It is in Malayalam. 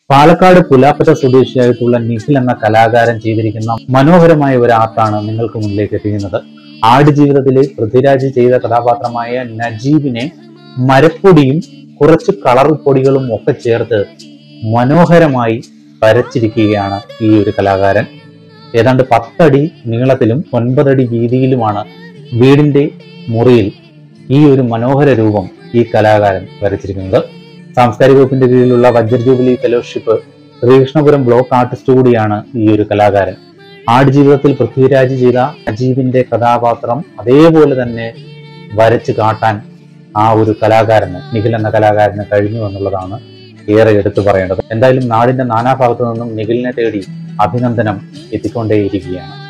പാലക്കാട് പുലാപ്പറ്റ സ്വദേശിയായിട്ടുള്ള നിഖിൽ എന്ന കലാകാരൻ ചെയ്തിരിക്കുന്ന മനോഹരമായ ഒരു ആർട്ടാണ് നിങ്ങൾക്ക് മുന്നിലേക്ക് എത്തിക്കുന്നത്. ആടുജീവിതത്തിലെ പൃഥ്വിരാജ് ചെയ്ത കഥാപാത്രമായ നജീബിനെ മരപ്പൊടിയും കുറച്ച് കളർ പൊടികളും ഒക്കെ ചേർത്ത് മനോഹരമായി വരച്ചിരിക്കുകയാണ് ഈ ഒരു കലാകാരൻ. ഏതാണ്ട് 10 അടി നീളത്തിലും 9 അടി വീതിയിലുമാണ് വീടിന്റെ മുറിയിൽ ഈ ഒരു മനോഹര രൂപം ഈ കലാകാരൻ വരച്ചിരിക്കുന്നത്. സാംസ്കാരിക വകുപ്പിന്റെ കീഴിലുള്ള വജ്ര jubilee fellowship Sreekrishnapuram block artist കൂടിയാണ് ഈ ഒരു കലാകാരൻ. ആടുജീവിതത്തിൽ പൃഥ്വിരാജ് ചെയ്ത നജീബിന്റെ കഥാപാത്രം അതേപോലെ തന്നെ വരച്ചു കാട്ടാൻ ആ ഒരു കലാകാരന്, നിഖിൽ എന്ന കലാകാരന് കഴിഞ്ഞു എന്നുള്ളതാണ് ഏറെ എടുത്തു പറയേണ്ടത്. എന്തായാലും നാടിന്റെ നാനാഭാഗത്തു നിന്നും നിഖിലിനെ തേടി അഭിനന്ദനം എത്തിക്കൊണ്ടേയിരിക്കുകയാണ്.